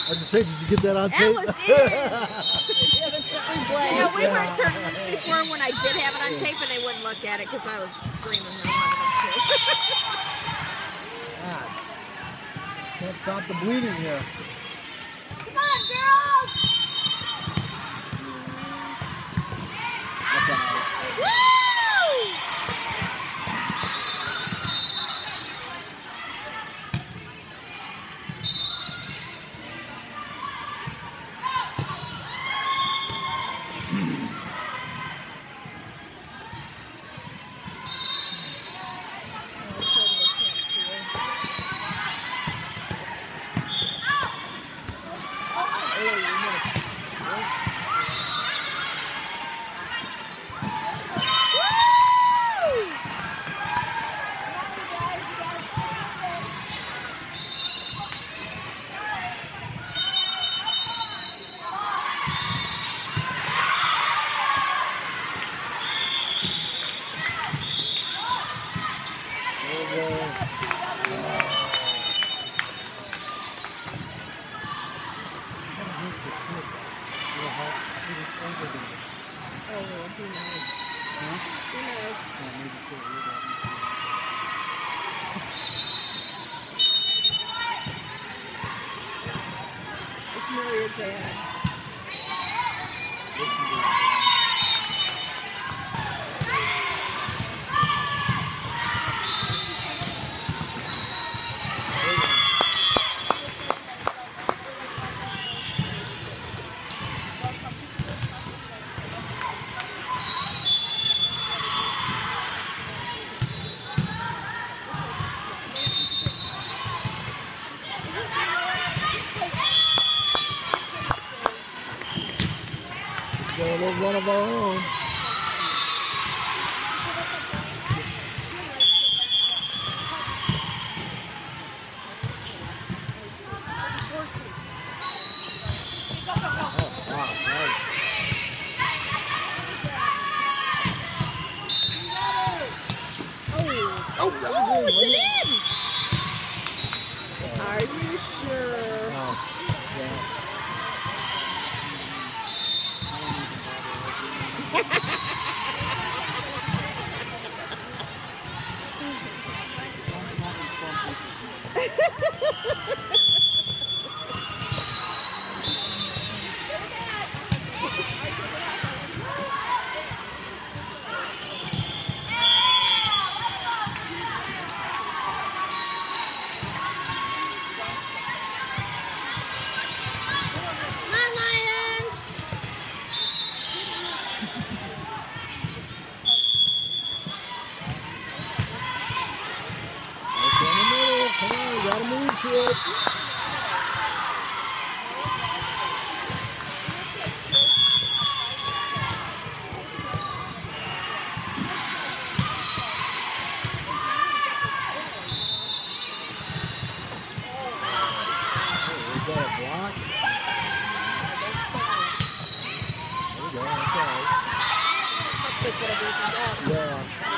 I was just saying, did you get that on tape? That was it. You know, we were at tournaments before when I did have it on tape and they wouldn't look at it because I was screaming and wanted them to. God. Can't stop the bleeding here. Come on, girls! Woo! Oh, well, who knows? Huh? Who knows? Ignore your dad. Got a little run of our own. Oh, is it in? Are you sure? Yeah. Come on, you gotta move to it. We got a block. There we go, that's all right. Let's take whatever we can get. Yeah.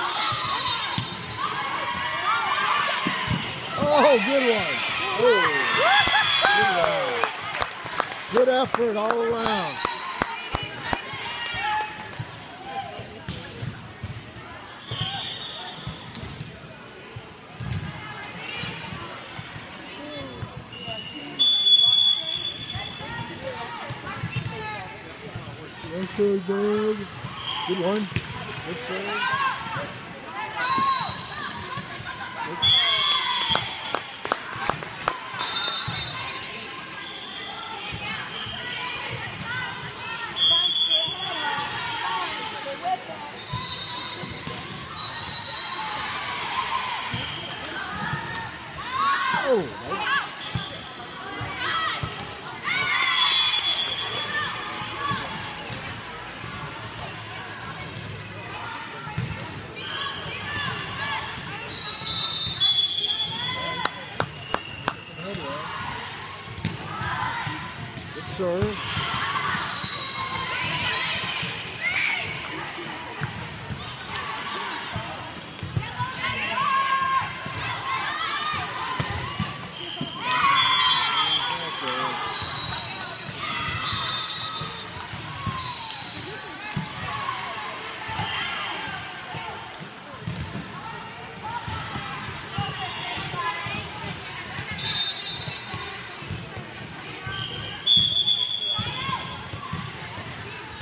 Oh, good one. Oh, good one. Good effort all around. Good serve, Doug. Good one. Good serve. Oh, nice. Good serve.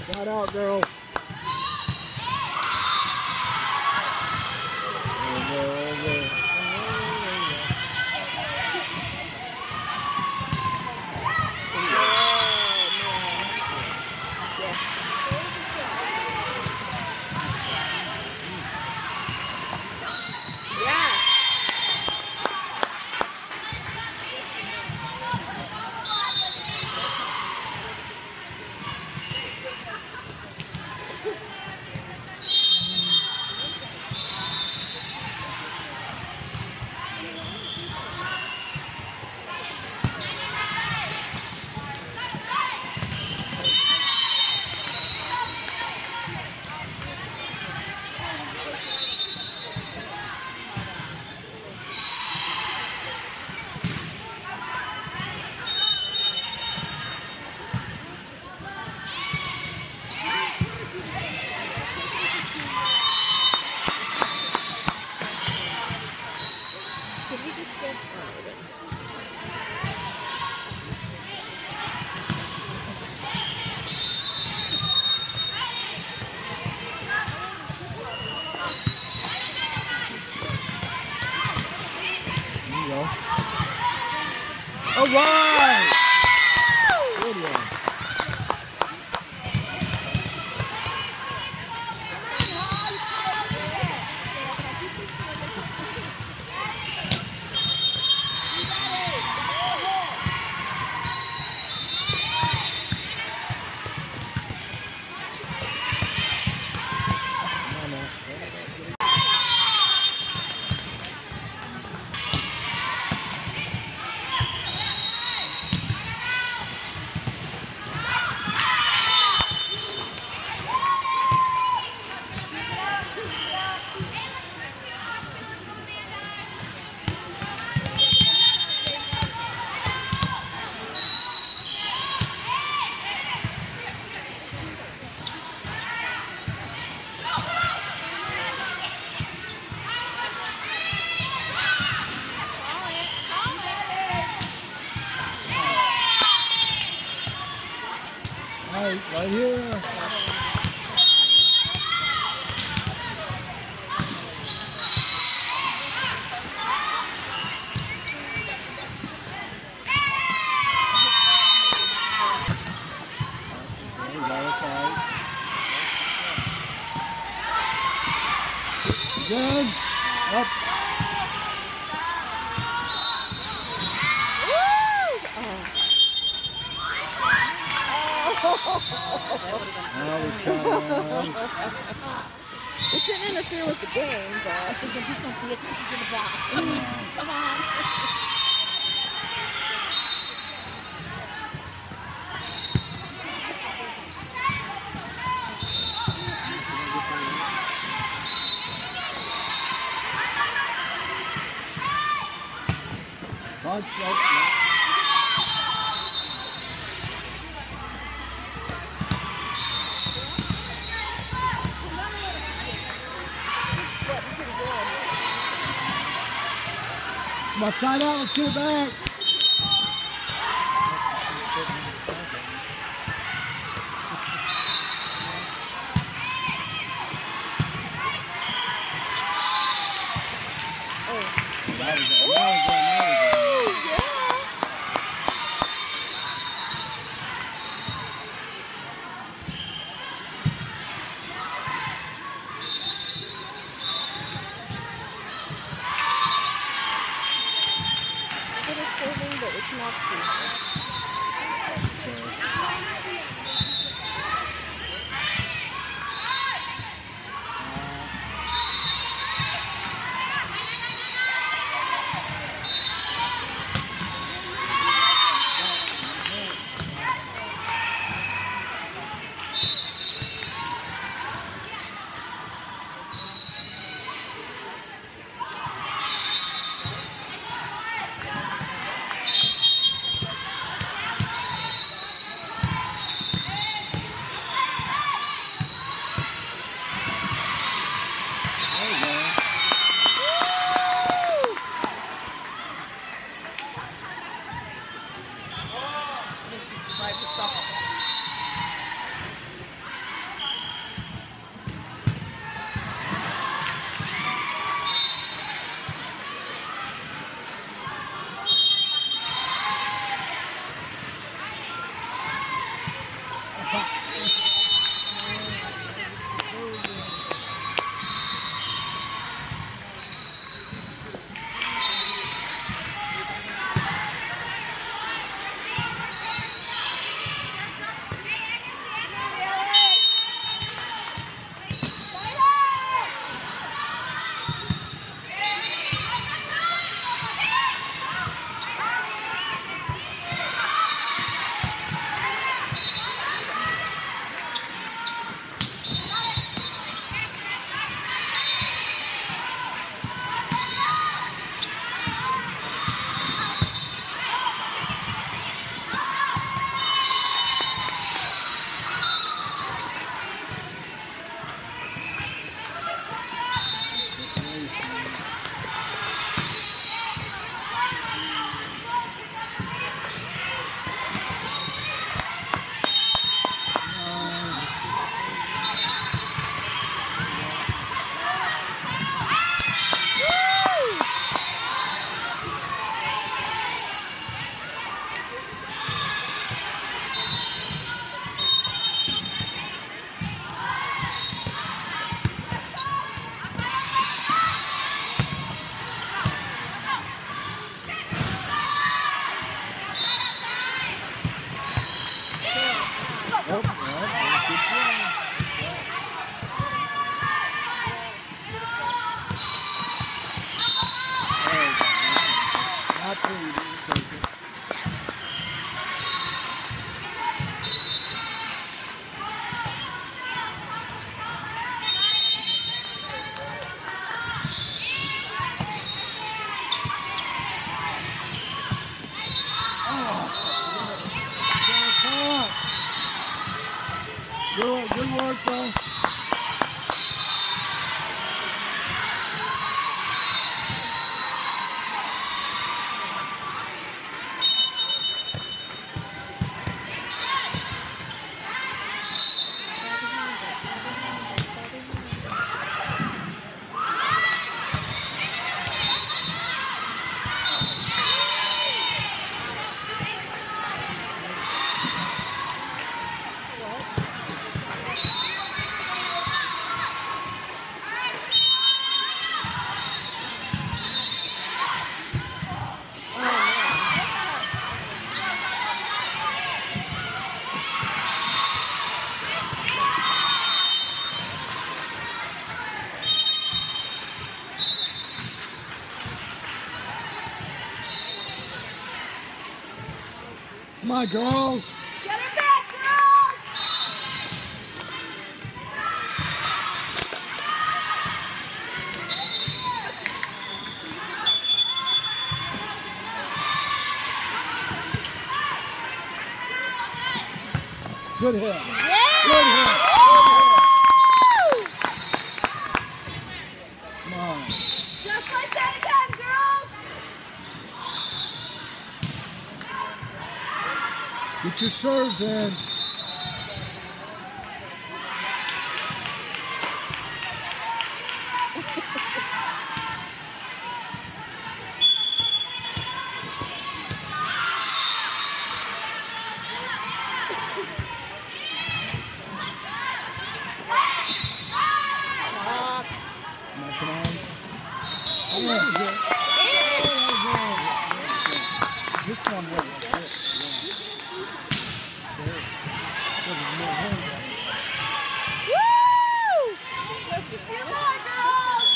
Got out, girls. All right. Good one. Right here. Good. Up. It didn't interfere with the game, but I think I just don't pay attention to the ball. Come on. Come on, side out, let's get it back. serving, but we cannot see her. Good work, bro. Come on, girls. Get her back, girls! Good hit. Yeah! Good hit. Woo! Come on. Just like that again, girls! Get your serves in. Come on. What is it? This one was it. Woo! Just a few more, girls!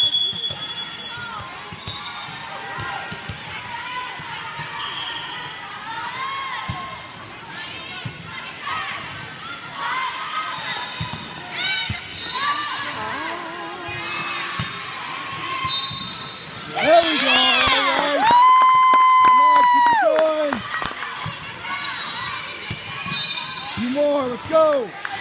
There we go. All right. Come on, keep it going. A few more. Let's go.